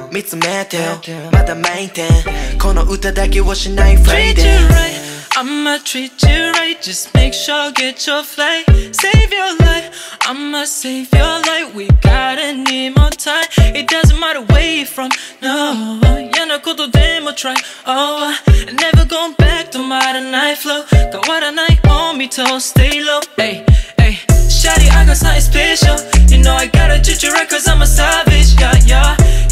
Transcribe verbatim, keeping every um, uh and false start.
見つめてよまだメインテンこの歌だけをしない Friday Treat you right, I'ma treat you right. Just make sure get your flight. Save your life, I'ma save your life. We gotta need more time. It doesn't matter where you're from, no. 嫌なことでも try, oh never going back to modern night flow. 変わらない homie to stay low. Ay, ay, Shawty, I got something special. You know I gotta treat you right cause I'm a savage, yeah, yeah.